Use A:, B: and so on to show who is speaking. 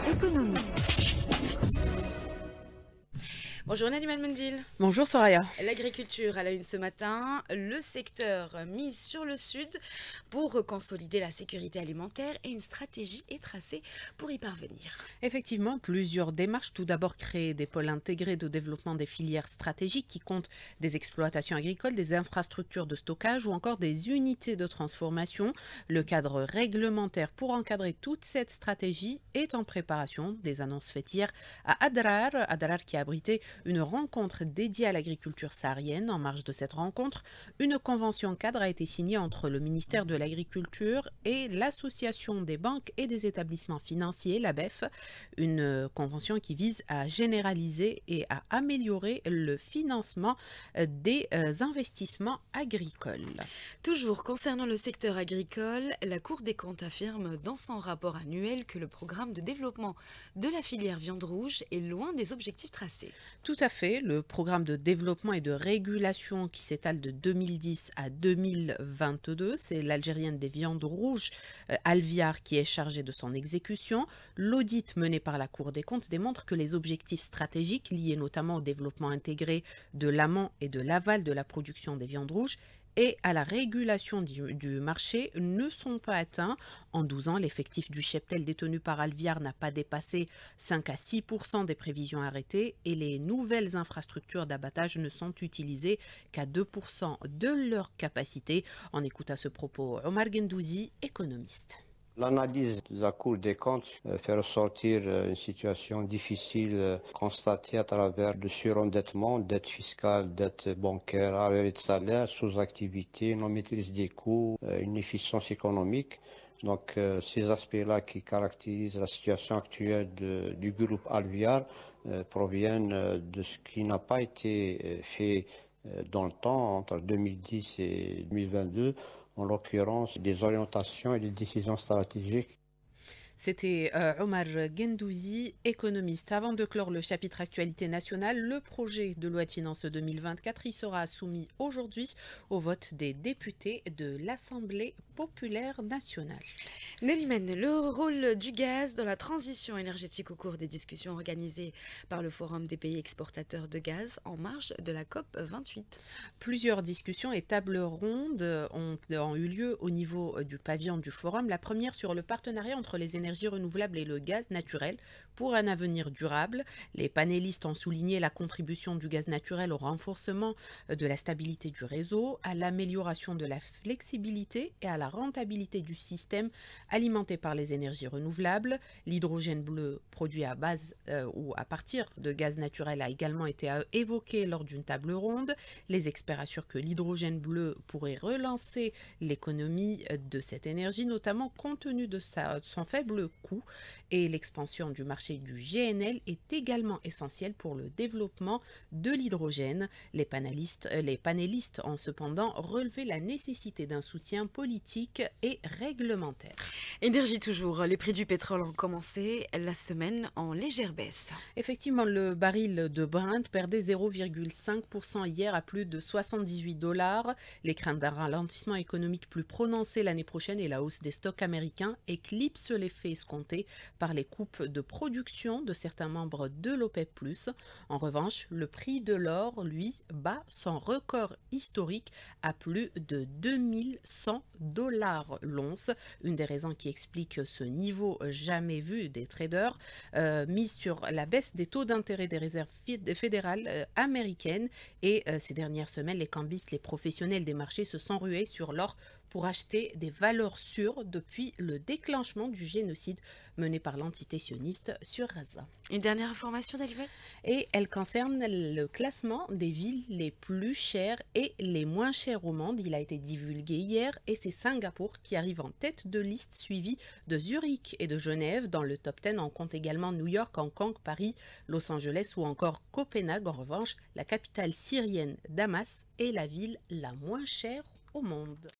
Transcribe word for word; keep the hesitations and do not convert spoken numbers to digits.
A: Économie.
B: Bonjour Naliman Mendil.
C: Bonjour Soraya.
B: L'agriculture à la une ce matin, le secteur mise sur le sud pour consolider la sécurité alimentaire et une stratégie est tracée pour y parvenir.
C: Effectivement, plusieurs démarches. Tout d'abord, créer des pôles intégrés de développement des filières stratégiques qui comptent des exploitations agricoles, des infrastructures de stockage ou encore des unités de transformation. Le cadre réglementaire pour encadrer toute cette stratégie est en préparation. Des annonces faites hier à Adrar, Adrar qui a abrité une rencontre dédiée à l'agriculture saharienne. En marge de cette rencontre, une convention cadre a été signée entre le ministère de l'Agriculture et l'Association des banques et des établissements financiers, l'A B E F. Une convention qui vise à généraliser et à améliorer le financement des investissements agricoles.
B: Toujours concernant le secteur agricole, la Cour des comptes affirme dans son rapport annuel que le programme de développement de la filière viande rouge est loin des objectifs tracés.
C: Tout à fait. Le programme de développement et de régulation qui s'étale de deux mille dix à deux mille vingt-deux, c'est l'Algérienne des viandes rouges, euh, Alviar, qui est chargée de son exécution. L'audit mené par la Cour des comptes démontre que les objectifs stratégiques liés notamment au développement intégré de l'amont et de l'aval de la production des viandes rouges et à la régulation du, du marché ne sont pas atteints. En douze ans, l'effectif du cheptel détenu par Alviar n'a pas dépassé cinq à six pour cent des prévisions arrêtées et les nouvelles infrastructures d'abattage ne sont utilisées qu'à deux pour cent de leur capacité. On écoute à ce propos Omar Gendouzi, économiste.
D: L'analyse de la Cour des comptes euh, fait ressortir euh, une situation difficile euh, constatée à travers le surendettement, dette fiscale, dette bancaire, arriérés de salaire, sous-activité, non-maîtrise des coûts, euh, inefficience économique. Donc euh, ces aspects-là qui caractérisent la situation actuelle de, du groupe Alviar euh, proviennent euh, de ce qui n'a pas été euh, fait euh, dans le temps, entre deux mille dix et deux mille vingt-deux. En l'occurrence des orientations et des décisions stratégiques.
C: C'était euh, Omar Gendouzi, économiste. Avant de clore le chapitre actualité nationale, le projet de loi de finances deux mille vingt-quatre y sera soumis aujourd'hui au vote des députés de l'Assemblée populaire nationale.
B: Naliman, le rôle du gaz dans la transition énergétique au cours des discussions organisées par le Forum des pays exportateurs de gaz en marge de la COP vingt-huit.
C: Plusieurs discussions et tables rondes ont, ont eu lieu au niveau du pavillon du Forum. La première sur le partenariat entre les énergies renouvelables et le gaz naturel pour un avenir durable. Les panélistes ont souligné la contribution du gaz naturel au renforcement de la stabilité du réseau, à l'amélioration de la flexibilité et à la rentabilité du système alimenté par les énergies renouvelables. L'hydrogène bleu produit à base euh, ou à partir de gaz naturel a également été évoqué lors d'une table ronde. Les experts assurent que l'hydrogène bleu pourrait relancer l'économie de cette énergie, notamment compte tenu de, sa, de son faible coût, et l'expansion du marché du G N L est également essentielle pour le développement de l'hydrogène. Les panélistes, les panélistes ont cependant relevé la nécessité d'un soutien politique et réglementaire.
B: Énergie toujours, les prix du pétrole ont commencé la semaine en légère baisse.
C: Effectivement, le baril de Brent perdait zéro virgule cinq pour cent hier à plus de soixante-dix-huit dollars. Les craintes d'un ralentissement économique plus prononcé l'année prochaine et la hausse des stocks américains éclipsent l'effet escompté par les coupes de production de certains membres de l'OPEP plus. En revanche, le prix de l'or, lui, bat son record historique à plus de deux mille cent dollars l'once. Une des raisons qui explique ce niveau jamais vu des traders, euh, mise sur la baisse des taux d'intérêt des réserves fédérales euh, américaines. Et euh, ces dernières semaines, les cambistes, les professionnels des marchés se sont rués sur l'or pour acheter des valeurs sûres depuis le déclenchement du génocide mené par l'entité sioniste sur Gaza.
B: Une dernière information, Naliman ?
C: Et elle concerne le classement des villes les plus chères et les moins chères au monde. Il a été divulgué hier et c'est Singapour qui arrive en tête de liste, suivi de Zurich et de Genève. Dans le top dix, on compte également New York, Hong Kong, Paris, Los Angeles ou encore Copenhague. En revanche, la capitale syrienne Damas est la ville la moins chère au monde.